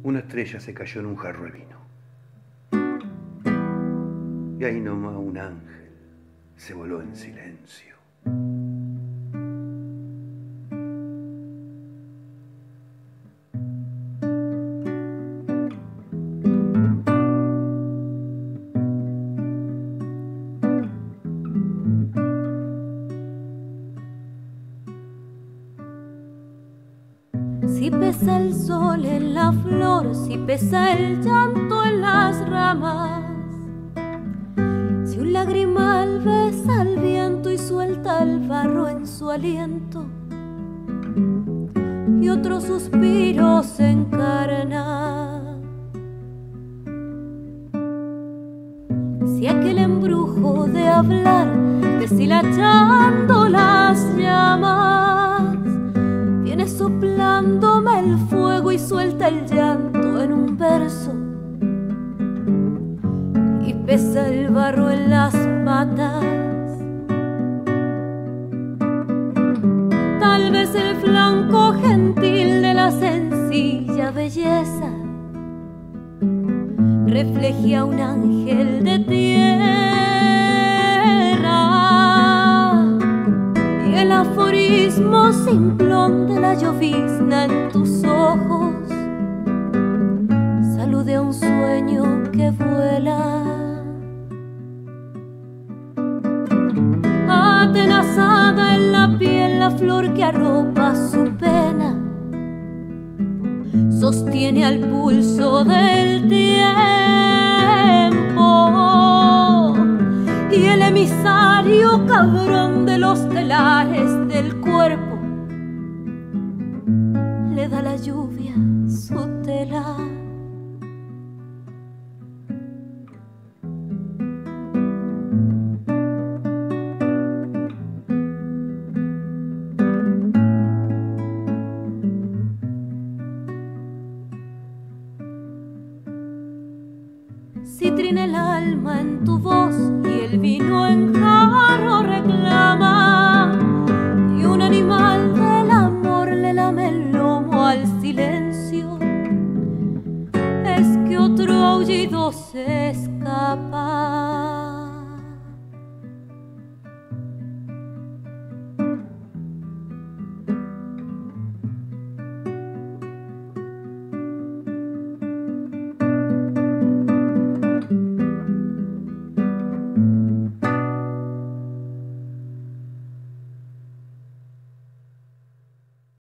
Una estrella se cayó en un jarro de vino. Y ahí nomás un ángel se voló en silencio. Si pesa el sol en la flor, si pesa el llanto en las ramas, si un lagrimal besa al viento y suelta el barro en su aliento, y otro suspiro se encarna, si aquel embrujo de hablar deshilachando las llamas viene soplándome el fuego y suelta el llanto en un verso, y pesa el barro en las patas, tal vez el flanco gentil de la sencilla belleza refleje a un ángel de tierra, y el aforismo simplón de la llovizna en tus ojos salude a un sueño que vuela. Atenazada en la piel la flor que arropa su pena, sostiene al pulso del tiempo, y el emisario cabrón de los telares del cuerpo le da a la lluvia su tela. Si trina el alma en tu voz y el vino en